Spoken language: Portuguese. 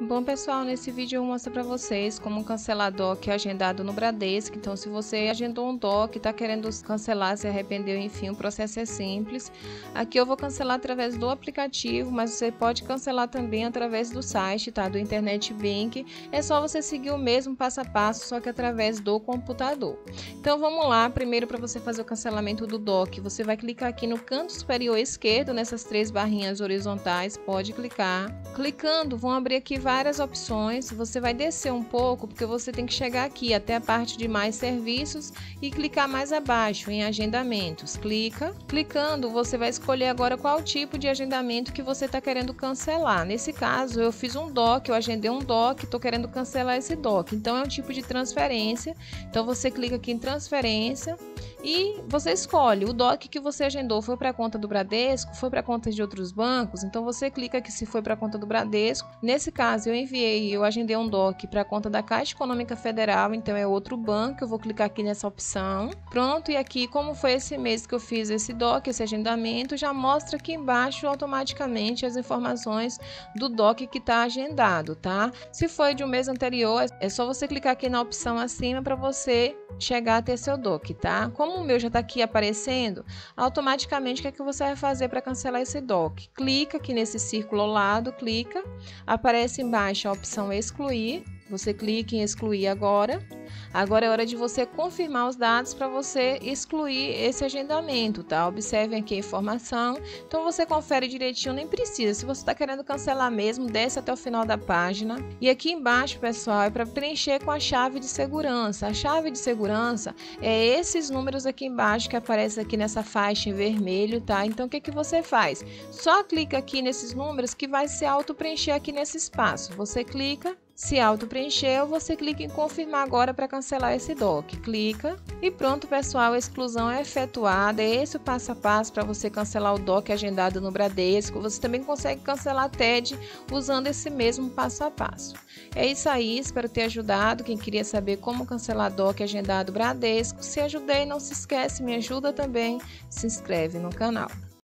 Bom, pessoal, nesse vídeo eu vou mostrar para vocês como cancelar DOC agendado no Bradesco. Então, se você agendou um DOC, está querendo cancelar, se arrependeu, enfim, o processo é simples. Aqui eu vou cancelar através do aplicativo, mas você pode cancelar também através do site, tá? Do Internet Bank. É só você seguir o mesmo passo a passo, só que através do computador. Então, vamos lá. Primeiro, para você fazer o cancelamento do DOC, você vai clicar aqui no canto superior esquerdo, nessas três barrinhas horizontais, pode clicar. Clicando, vão abrir aqui várias opções. Você vai descer um pouco, porque você tem que chegar aqui até a parte de mais serviços e clicar mais abaixo em agendamentos. Clicando, você vai escolher agora qual tipo de agendamento que você está querendo cancelar. Nesse caso, eu fiz um DOC, eu agendei um DOC, estou querendo cancelar esse DOC. Então, é um tipo de transferência. Então, você clica aqui em transferência e você escolhe o DOC que você agendou. Foi para a conta do Bradesco, foi para a conta de outros bancos. Então, você clica aqui se foi para a conta do Bradesco. Nesse caso, eu agendei um DOC para a conta da Caixa Econômica Federal, então é outro banco. Eu vou clicar aqui nessa opção. Pronto, e aqui, como foi esse mês que eu fiz esse DOC, esse agendamento, já mostra aqui embaixo automaticamente as informações do DOC que está agendado, tá? Se foi de um mês anterior, é só você clicar aqui na opção acima para você chegar a ter seu DOC, tá? Como o meu já está aqui aparecendo, automaticamente o que é que você vai fazer para cancelar esse DOC? Clica aqui nesse círculo ao lado, clica, aparece embaixo a opção excluir, você clica em excluir agora. Agora é hora de você confirmar os dados para você excluir esse agendamento, tá? Observem aqui a informação. Então você confere direitinho, nem precisa. Se você está querendo cancelar mesmo, desce até o final da página. E aqui embaixo, pessoal, é para preencher com a chave de segurança. A chave de segurança é esses números aqui embaixo que aparecem aqui nessa faixa em vermelho, tá? Então o que que você faz? Só clica aqui nesses números que vai se auto-preencher aqui nesse espaço. Você clica. Se auto-preencheu, você clica em confirmar agora para cancelar esse DOC. Clica e pronto, pessoal, a exclusão é efetuada. É esse o passo a passo para você cancelar o DOC agendado no Bradesco. Você também consegue cancelar a TED usando esse mesmo passo a passo. É isso aí, espero ter ajudado. Quem queria saber como cancelar DOC agendado Bradesco, se ajudei, não se esquece, me ajuda também, se inscreve no canal.